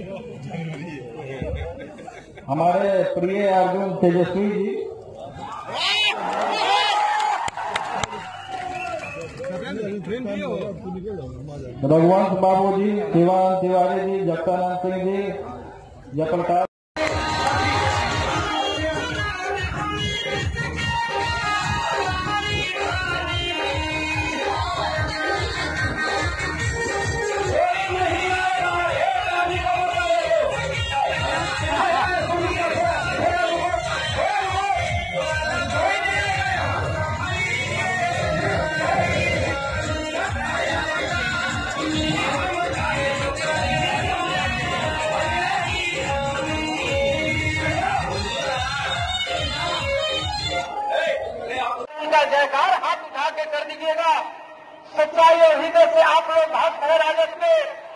हमारे प्रिय अर्जुन तेजस्वी जी, रघुवंश बाबू जी, शिवानंद तिवारी जी, जगतानंद सिंह जी, जयप्रकाश जयकार हाथ उठा के कर दीजिएगा। सच्चाई और हृदय से आप लोग भक्त हैं राजद में।